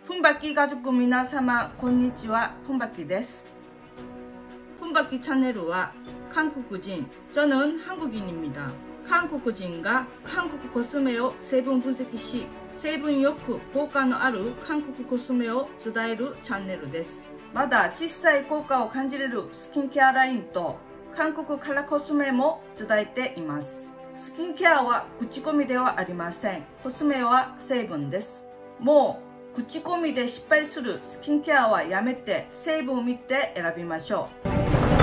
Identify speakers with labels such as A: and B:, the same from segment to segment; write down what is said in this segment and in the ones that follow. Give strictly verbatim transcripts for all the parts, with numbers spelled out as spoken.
A: 푼바퀴 가족皆様こんにちは。푼바퀴です。푼바퀴 채널은 한국인, 저는 한국인입니다. 한국인과 한국 코스메의 세분 분석 시 세분よく効果のある韓国コスメを伝えるチャンネルです。まだ小さい効果を感じれるスキンケアラインと韓国カラーコスメも伝えています。スキンケアは口コミではありません。コスメは成分です。もう口コミで失敗するスキンケアはやめて成分を見て選びましょう。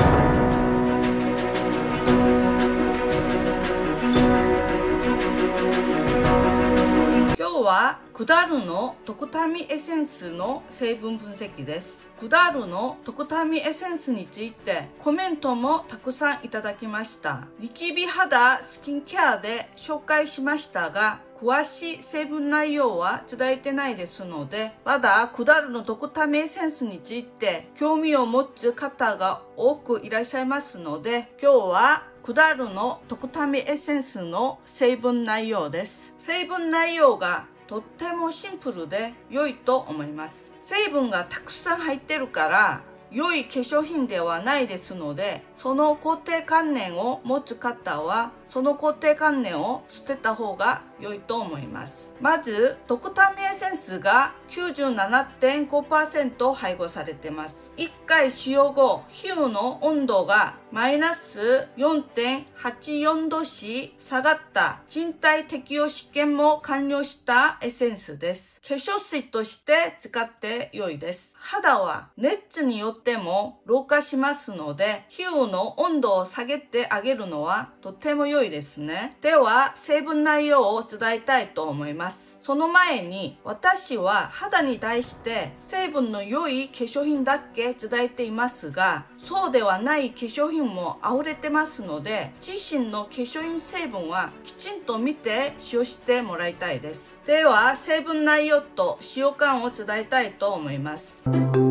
A: 今日はクダルのトクタミエッセンスの成分分析です。クダルのトクタミエッセンスについてコメントもたくさんいただきました。ニキビ肌スキンケアで紹介しましたが、詳しい成分内容は伝えてないですので、まだクダルのトクタミエッセンスについて興味を持つ方が多くいらっしゃいますので、今日はクダルのトクタミエッセンスの成分内容です。成分内容がとってもシンプルで良いと思います。成分がたくさん入ってるから良い化粧品ではないですので、その固定観念を持つ方はその固定観念を捨てた方が良いと思います。まずトクタミエッセンスが きゅうじゅうななてんごパーセント 配合されています。いっかい使用後、皮膚の温度がマイナス よんてんはちよん 度し下がった人体適応試験も完了したエッセンスです。化粧水として使って良いです。肌は熱によっても老化しますので、皮膚の温度を下げてあげるのはとても良いですね。では成分内容を伝えたいと思います。その前に、私は肌に対して成分の良い化粧品だけ伝えていますが、そうではない化粧品も溢れてますので、自身の化粧品成分はきちんと見て使用してもらいたいです。では成分内容と使用感を伝えたいと思います。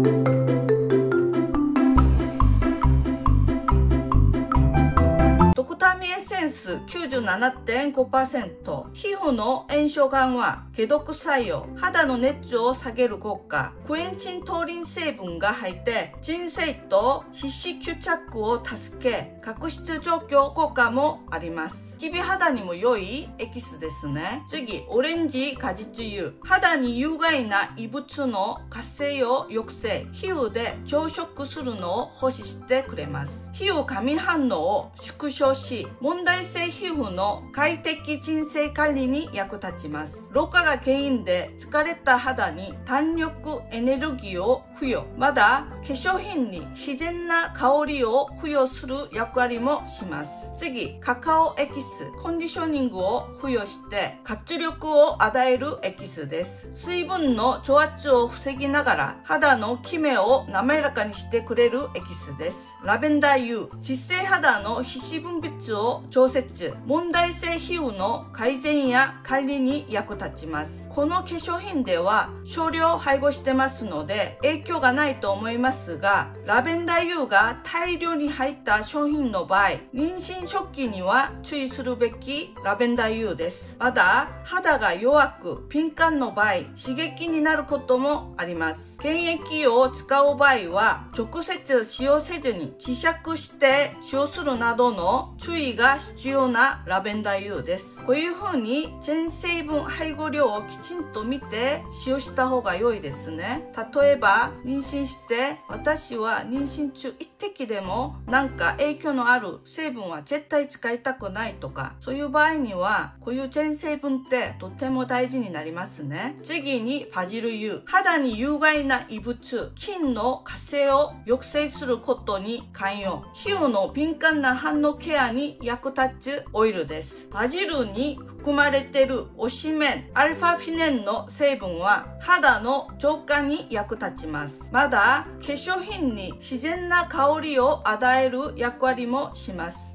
A: トクタミエッセンス きゅうじゅうななてんごパーセント、皮膚の炎症緩和、解毒作用、肌の熱を下げる効果、クエンチントーリン成分が入って鎮静と皮脂吸着を助け、角質除去効果もあります。ニキビ肌にも良いエキスですね。次、オレンジ果実油。肌に有害な異物の活性を抑制、皮膚で増殖するのを保持してくれます。皮膚過敏反応を縮小し、問題性皮膚の快適鎮静管理に役立ちます。老化が原因で疲れた肌に弾力エネルギーを付与。また、化粧品に自然な香りを付与する役割もします。次、カカオエキス。コンディショニングを付与して活力を与えるエキスです。水分の蒸発を防ぎながら肌のキメを滑らかにしてくれるエキスです。ラベンダー油。脂性肌の皮脂分泌を調節、問題性皮膚の改善や管理に役立ちます。この化粧品では少量配合してますので影響がないと思いますが、ラベンダー油が大量に入った商品の場合、妊娠初期には注意するべきラベンダー油です。まだ肌が弱く敏感の場合、刺激になることもあります。原液を使う場合は直接使用せずに希釈して使用するなどの注意が必要なラベンダー油です。こういう風に全成分配合量をきちんと見て使用した方が良いですね。例えば妊娠して私は妊娠中一滴でもなんか影響のある成分は絶対使いたくないとか、そういう場合にはこういう全成分ってとても大事になりますね。次にバジル油。肌に有害な異物、菌の活性を抑制することに関与、皮膚の敏感な反応ケアに役立つオイルです。バジルに含まれているオシメン、アルファフィネンの成分は肌の浄化に役立ちます。まだ化粧品に自然な香りを与える役割もします。 。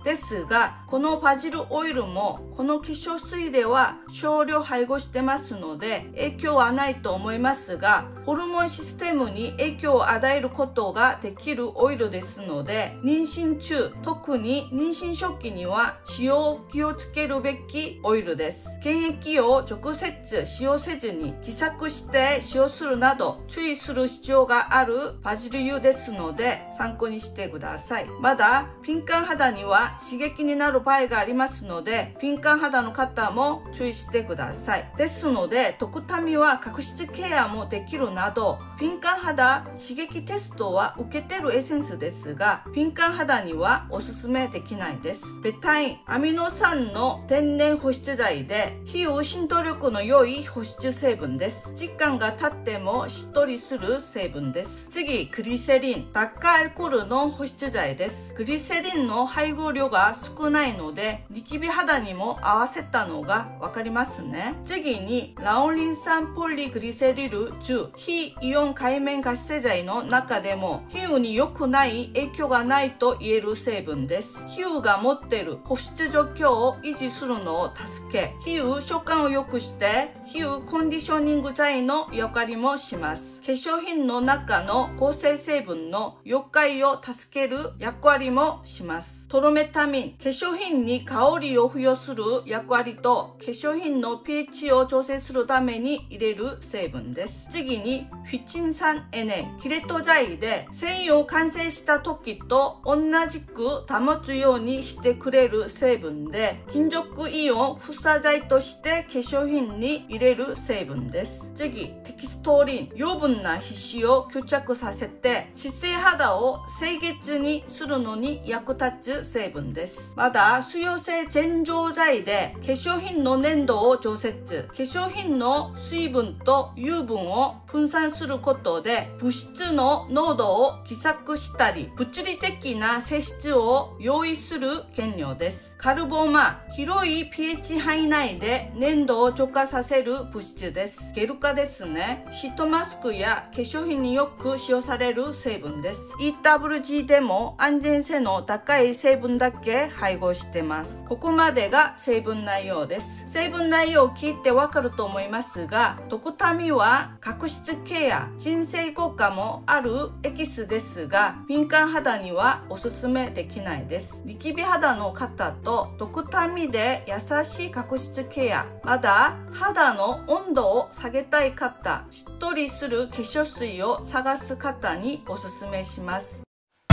A: ですが、このバジルオイルもこの化粧水では少量配合してますので影響はないと思いますが、ホルモンシステムに影響を与えることができるオイルですので、妊娠中、特に妊娠初期には使用を気をつけるべきオイルです。原液を直接使用せずに希釈して使用するなど注意する必要があるバジル油ですので参考にしてください。まだ敏感肌には刺激になる場合がありますので、敏感肌の方も注意してください。ですので、トクタミは角質ケアもできるなど、敏感肌刺激テストは受けてるエッセンスですが、敏感肌にはおすすめできないです。ベタイン、アミノ酸の天然保湿剤で、皮膚浸透力の良い保湿成分です。時間が経ってもしっとりする成分です。次、グリセリン、脱アルコールの保湿剤です。グリセリンの配合量が少ないので、ニキビ肌にも合わせたのがわかりますね。次に、ラオリン酸ポリグリセリルじゅう、非イオン界面活性剤の中でも、皮膚に良くない影響がないと言える成分です。皮膚が持っている保湿状況を維持するのを助け、皮膚食感を良くして、皮膚コンディショニング剤の役割もします。化粧品の中の構成成分の溶解を助ける役割もします。トロメタミン、化粧品に香りを付与する役割と化粧品の pH を調整するために入れる成分です。次にフィチン酸エネ、キレット剤で繊維を完成した時と同じく保つようにしてくれる成分で、金属イオンフッ素剤として化粧品に入れる成分です。次、テキストリン、余分な皮脂を吸着させて姿勢肌を清潔にするのに役立つ成分です。まだ水溶性洗浄剤で化粧品の粘度を調節、化粧品の水分と油分を分散することで物質の濃度を希釈したり、物理的な性質を用意する原料です。カルボマ、広い pH 範囲内で粘度を浄化させる物質です。ゲル化ですね。シートマスクや化粧品によく使用される成分です。イーダブリュージー でも安全性の高い成分だけ配合してます。ここまでが成分内容です。成分内容を聞いてわかると思いますが、トクタミは角質ケア、鎮静効果もあるエキスですが、敏感肌にはおすすめできないです。ニキビ肌の方とトクタミで優しい角質ケア、まだ肌の温度を下げたい方、しっとりする化粧水を探す方におすすめします。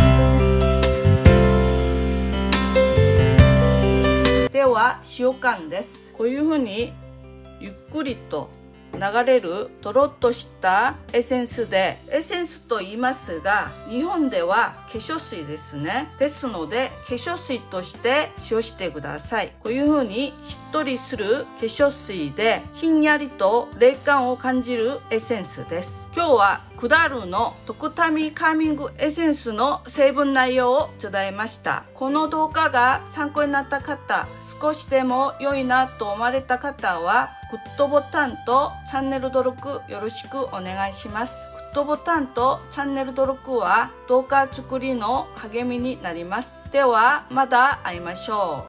A: では使用感です。こういうふうにゆっくりと流れるとろっとしたエッセンスで、エッセンスと言いますが日本では化粧水ですね。ですので化粧水として使用してください。こういう風にしっとりする化粧水でひんやりと冷感を感じるエッセンスです。今日はクダルのトクタミカーミングエッセンスの成分内容を伝えました。この動画が参考になった方、少しでも良いなと思われた方はグッドボタンとチャンネル登録よろしくお願いします。グッドボタンとチャンネル登録は動画作りの励みになります。ではまた会いましょう。